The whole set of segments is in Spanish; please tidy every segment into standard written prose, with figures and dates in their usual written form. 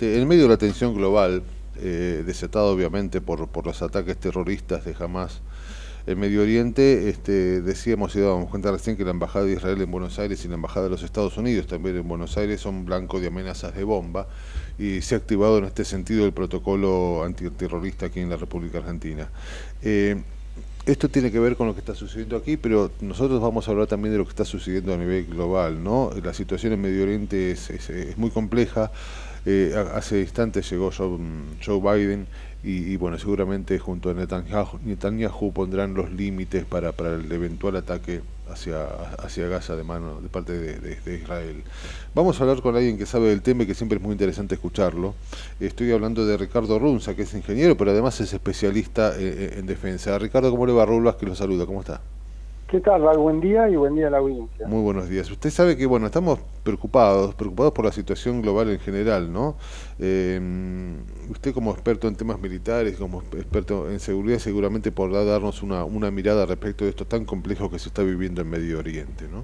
En medio de la tensión global, desatada obviamente por los ataques terroristas de Hamas en Medio Oriente, decíamos y dábamos cuenta recién que la Embajada de Israel en Buenos Aires y la Embajada de los Estados Unidos también en Buenos Aires son blanco de amenazas de bomba, y se ha activado en este sentido el protocolo antiterrorista aquí en la República Argentina. Esto tiene que ver con lo que está sucediendo aquí, pero nosotros vamos a hablar también de lo que está sucediendo a nivel global, ¿no? La situación en Medio Oriente es muy compleja. Hace instantes llegó Joe Biden y bueno, seguramente junto a Netanyahu pondrán los límites para el eventual ataque hacia Gaza de parte de Israel. Vamos a hablar con alguien que sabe del tema y que siempre es muy interesante escucharlo. Estoy hablando de Ricardo Runza, que es ingeniero, pero además es especialista en defensa. Ricardo, ¿cómo le va? Raúl Vázquez lo saluda, ¿cómo está? ¿Qué tal, Val? Buen día y buen día a la audiencia. Muy buenos días. Usted sabe que, bueno, estamos preocupados por la situación global en general, ¿no? Usted como experto en temas militares, como experto en seguridad, seguramente podrá darnos una mirada respecto de esto tan complejo que se está viviendo en Medio Oriente, ¿no?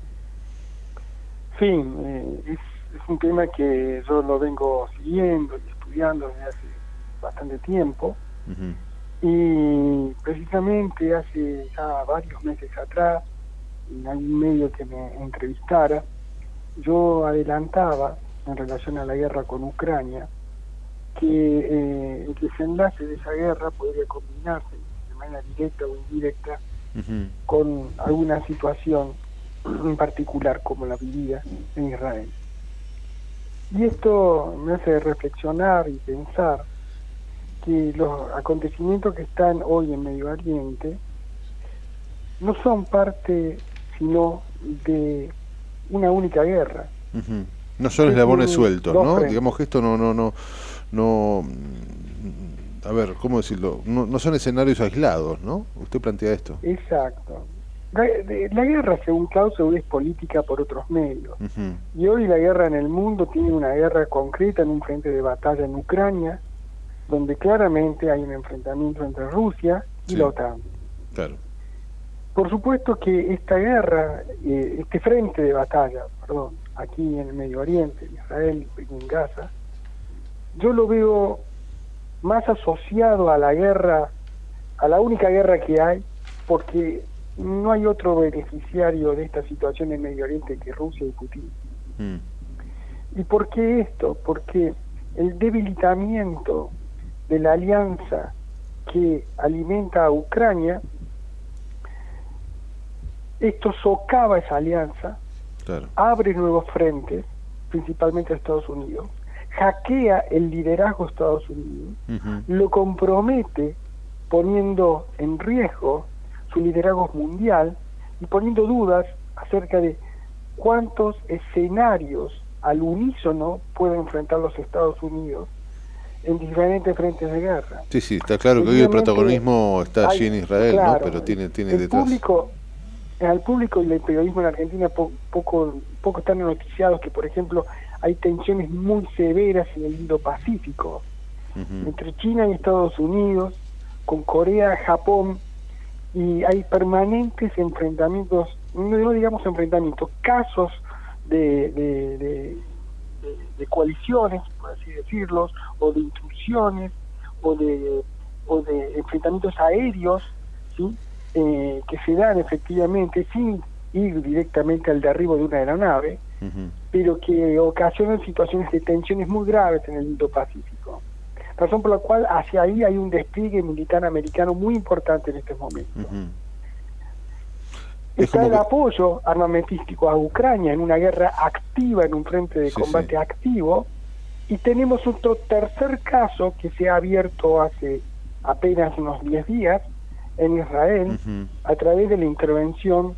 Sí, es un tema que yo lo vengo siguiendo y estudiando desde hace bastante tiempo. Uh-huh. Y precisamente hace ya varios meses atrás, en algún medio que me entrevistara, yo adelantaba en relación a la guerra con Ucrania que el desenlace de esa guerra podría combinarse de manera directa o indirecta Uh-huh. con alguna situación en particular como la vivida en Israel. Y esto me hace reflexionar y pensar que los acontecimientos que están hoy en Medio Oriente no son parte sino de una única guerra. Uh-huh. No son eslabones sueltos, ¿no? frentes. Digamos que esto no, a ver, ¿cómo decirlo? No son escenarios aislados, ¿no? Usted plantea esto. Exacto. La guerra, según Clausewitz, es política por otros medios. Uh-huh. Y hoy la guerra en el mundo tiene una guerra concreta en un frente de batalla en Ucrania, donde claramente hay un enfrentamiento entre Rusia y la OTAN. Claro. Por supuesto que esta guerra, este frente de batalla, aquí en el Medio Oriente, en Israel y en Gaza, yo lo veo más asociado a la guerra, a la única guerra que hay, porque no hay otro beneficiario de esta situación en Medio Oriente que Rusia y Putin. ¿Y por qué esto? Porque el debilitamiento de la alianza que alimenta a Ucrania, esto socava esa alianza, Claro. abre nuevos frentes, principalmente a Estados Unidos, hackea el liderazgo de Estados Unidos, Uh-huh. lo compromete poniendo en riesgo su liderazgo mundial y poniendo dudas acerca de cuántos escenarios al unísono pueden enfrentar los Estados Unidos en diferentes frentes de guerra. Sí, está claro que hoy el protagonismo está allí en Israel, claro, ¿no? Pero tiene el detrás... al público y el periodismo en Argentina poco están noticiados que, por ejemplo, hay tensiones muy severas en el Indo-Pacífico, Uh-huh. entre China y Estados Unidos, con Corea, Japón, y hay permanentes enfrentamientos, no digamos enfrentamientos, casos de coaliciones, por así decirlos, o de intrusiones, o de enfrentamientos aéreos, ¿sí? Que se dan efectivamente sin ir directamente al derribo de una aeronave, Uh-huh. pero que ocasionan situaciones de tensiones muy graves en el Indo-Pacífico. Razón por la cual hacia ahí hay un despliegue militar americano muy importante en este momento. Uh-huh. Está el apoyo armamentístico a Ucrania en una guerra activa, en un frente de combate activo, y tenemos otro tercer caso que se ha abierto hace apenas unos 10 días en Israel, Uh-huh. a través de la intervención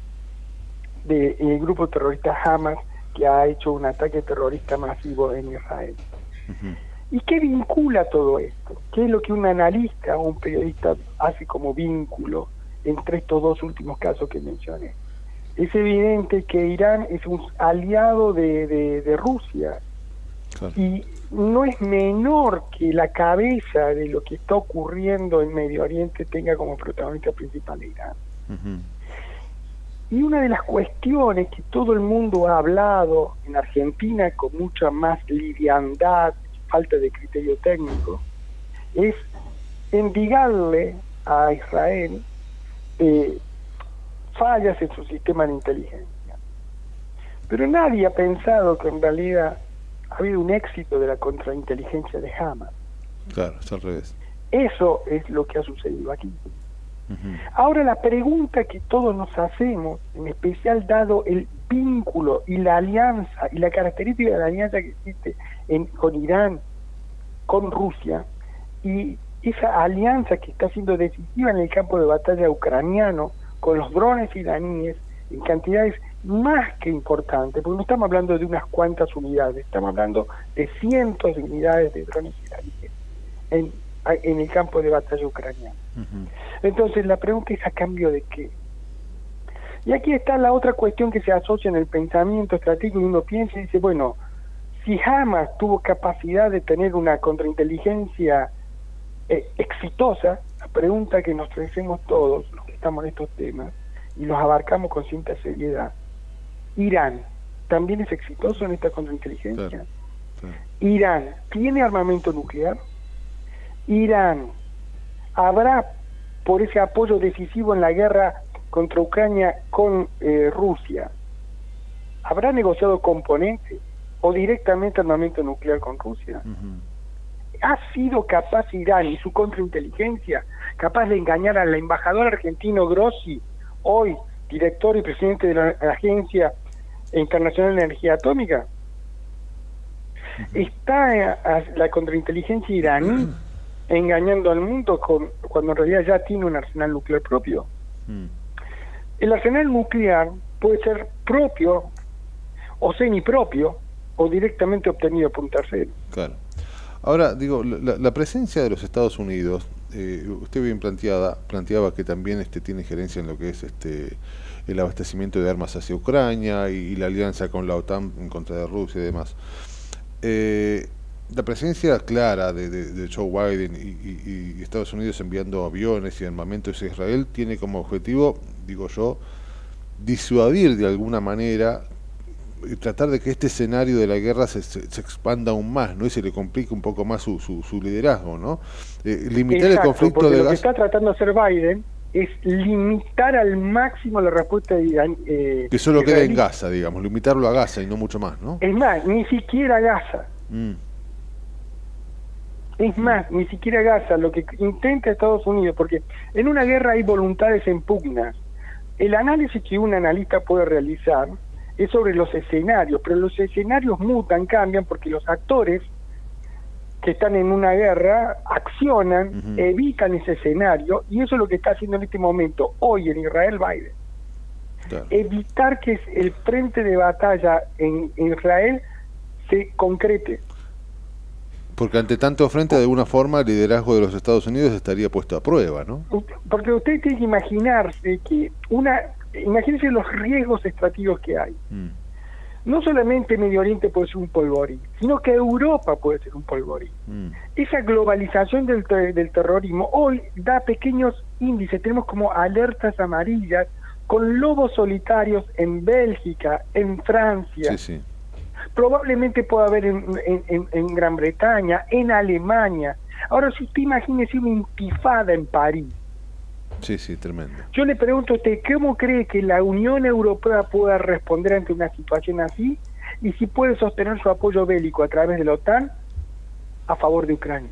del grupo terrorista Hamas, que ha hecho un ataque terrorista masivo en Israel. Uh-huh. ¿Y qué vincula todo esto? ¿Qué es lo que un analista o un periodista hace como vínculo entre estos dos últimos casos que mencioné? Es evidente que Irán es un aliado de Rusia, Claro. y no es menor que la cabeza de lo que está ocurriendo en Medio Oriente tenga como protagonista principal a Irán. Uh-huh. Y una de las cuestiones que todo el mundo ha hablado en Argentina con mucha más liviandad falta de criterio técnico, es endigarle a Israel fallas en su sistema de inteligencia. Pero nadie ha pensado que en realidad ha habido un éxito de la contrainteligencia de Hamas. Claro, es al revés. Eso es lo que ha sucedido aquí. Ahora la pregunta que todos nos hacemos, en especial dado el vínculo y la alianza y la característica de la alianza que existe con Irán, con Rusia, y esa alianza que está siendo decisiva en el campo de batalla ucraniano, con los drones iraníes en cantidades más que importantes, porque no estamos hablando de unas cuantas unidades, estamos hablando de cientos de unidades de drones iraníes en el campo de batalla ucraniano. Entonces la pregunta es, ¿a cambio de qué? Y aquí está la otra cuestión que se asocia en el pensamiento estratégico, y uno piensa y dice, bueno, si Hamas tuvo capacidad de tener una contrainteligencia exitosa, la pregunta que nos hacemos todos los que estamos en estos temas y los abarcamos con cierta seriedad, ¿Irán también es exitoso en esta contrainteligencia? Claro. ¿Irán tiene armamento nuclear? ¿Irán habrá, por ese apoyo decisivo en la guerra contra Ucrania con Rusia, habrá negociado componentes o directamente armamento nuclear con Rusia? ¿Ha sido capaz Irán y su contrainteligencia capaz de engañar al embajador argentino Grossi, hoy director y presidente de la Agencia Internacional de Energía Atómica? ¿Está la contrainteligencia iraní engañando al mundo cuando en realidad ya tiene un arsenal nuclear propio? El arsenal nuclear puede ser propio o semipropio o directamente obtenido por un tercero. Claro. Ahora, digo, la presencia de los Estados Unidos, usted bien planteaba que también tiene injerencia en lo que es el abastecimiento de armas hacia Ucrania y la alianza con la OTAN en contra de Rusia y demás. La presencia clara de Joe Biden y Estados Unidos enviando aviones y armamentos a Israel tiene como objetivo, digo yo, disuadir de alguna manera y tratar de que este escenario de la guerra se expanda aún más, ¿no? Y se le complique un poco más su liderazgo, ¿no? Limitar el conflicto de Gaza. Lo que está tratando de hacer Biden es limitar al máximo la respuesta de Irán. Que solo queda en Gaza, digamos, limitarlo a Gaza y no mucho más, ¿no? Es más, ni siquiera Gaza. Es más, ni siquiera Gaza, lo que intenta Estados Unidos, porque en una guerra hay voluntades en pugnas. El análisis que un analista puede realizar es sobre los escenarios, pero los escenarios mutan, cambian, porque los actores que están en una guerra accionan, evitan ese escenario, y eso es lo que está haciendo en este momento, hoy en Israel, Biden. Claro. Evitar que el frente de batalla en Israel se concrete. Porque ante tanto frente, de alguna forma, el liderazgo de los Estados Unidos estaría puesto a prueba, ¿no? Porque usted tiene que imaginarse que imagínense los riesgos estratégicos que hay. No solamente Medio Oriente puede ser un polvorín, sino que Europa puede ser un polvorín. Esa globalización del terrorismo hoy da pequeños índices, tenemos como alertas amarillas con lobos solitarios en Bélgica, en Francia. Sí. Probablemente pueda haber en Gran Bretaña, en Alemania. Ahora, si usted imagínese una intifada en París. Sí, tremendo. Yo le pregunto a usted, ¿cómo cree que la Unión Europea pueda responder ante una situación así? Y si puede sostener su apoyo bélico a través de la OTAN a favor de Ucrania.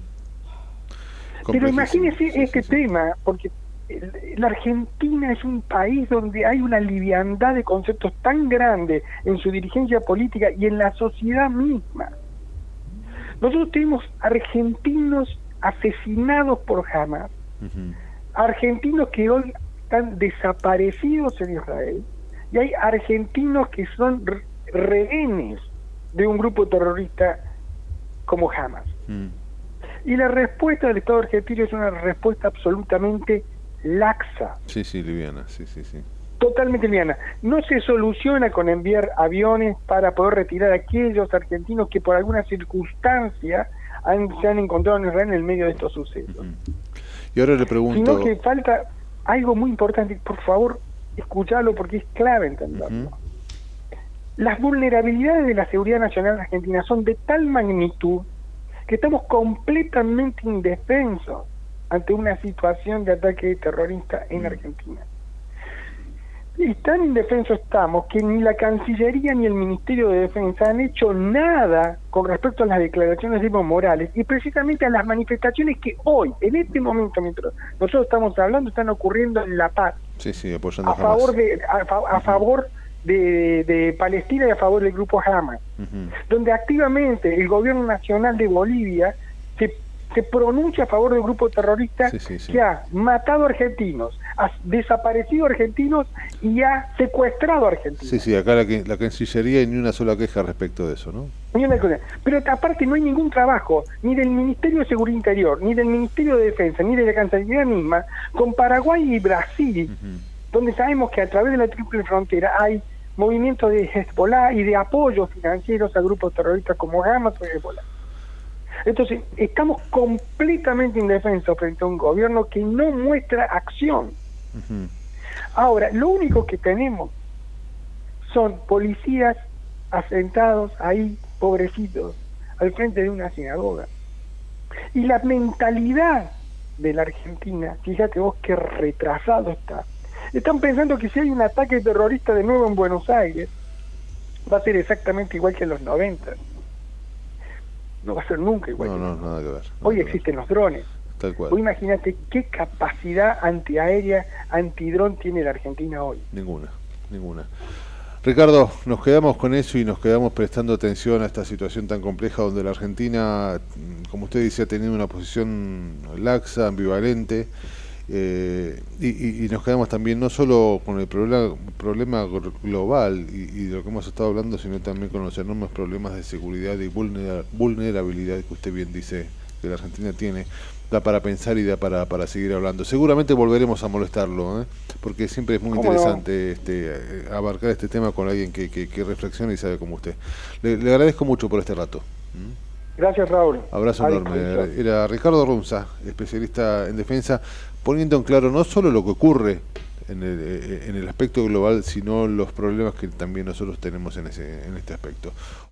Pero imagínese tema, porque la Argentina es un país donde hay una liviandad de conceptos tan grande en su dirigencia política y en la sociedad misma. Nosotros tenemos argentinos asesinados por Hamas, argentinos que hoy están desaparecidos en Israel, y hay argentinos que son rehenes de un grupo terrorista como Hamas. Y la respuesta del Estado argentino es una respuesta absolutamente laxa. Sí, liviana, sí. Totalmente liviana. No se soluciona con enviar aviones para poder retirar a aquellos argentinos que por alguna circunstancia se han encontrado en Israel en el medio de estos sucesos. Y ahora le pregunto... Sino que falta algo muy importante, por favor, escuchalo porque es clave entenderlo. Las vulnerabilidades de la seguridad nacional argentina son de tal magnitud que estamos completamente indefensos ante una situación de ataque terrorista en Argentina. Y tan indefensos estamos que ni la Cancillería ni el Ministerio de Defensa han hecho nada con respecto a las declaraciones de Evo Morales y precisamente a las manifestaciones que hoy, en este momento, mientras nosotros estamos hablando, están ocurriendo en La Paz. Sí, apoyando a favor de Palestina y a favor del grupo Hamas, donde activamente el gobierno nacional de Bolivia se pronuncia a favor del grupo terrorista que ha matado argentinos, ha desaparecido argentinos y ha secuestrado argentinos. Sí, acá la Cancillería y ni una sola queja respecto de eso, ¿no? Ni una cosa. Pero aparte no hay ningún trabajo, ni del Ministerio de Seguridad Interior, ni del Ministerio de Defensa, ni de la Cancillería misma, con Paraguay y Brasil, donde sabemos que a través de la triple frontera hay movimientos de Hezbollah y de apoyos financieros a grupos terroristas como Hamas o Hezbollah. Entonces, estamos completamente indefensos frente a un gobierno que no muestra acción. Ahora, lo único que tenemos son policías asentados ahí, pobrecitos, al frente de una sinagoga. Y la mentalidad de la Argentina, fíjate vos qué retrasado está. Están pensando que si hay un ataque terrorista de nuevo en Buenos Aires, va a ser exactamente igual que en los 90. No va a ser nunca igual. No, nada que ver. Hoy existen los drones. Tal cual. Vos imagínate qué capacidad antiaérea, antidrón tiene la Argentina hoy. Ninguna. Ricardo, nos quedamos con eso y nos quedamos prestando atención a esta situación tan compleja donde la Argentina, como usted dice, ha tenido una posición laxa, ambivalente, y nos quedamos también no solo con el problema global y de lo que hemos estado hablando, sino también con los enormes problemas de seguridad y vulnerabilidad que usted bien dice que la Argentina tiene. Da para pensar y da para seguir hablando. Seguramente volveremos a molestarlo, porque siempre es muy interesante abarcar este tema con alguien que reflexiona y sabe como usted. Le agradezco mucho por este rato. Gracias, Raúl. Abrazo enorme. Era Ricardo Runza, especialista en defensa, poniendo en claro no solo lo que ocurre en el aspecto global, sino los problemas que también nosotros tenemos en este aspecto.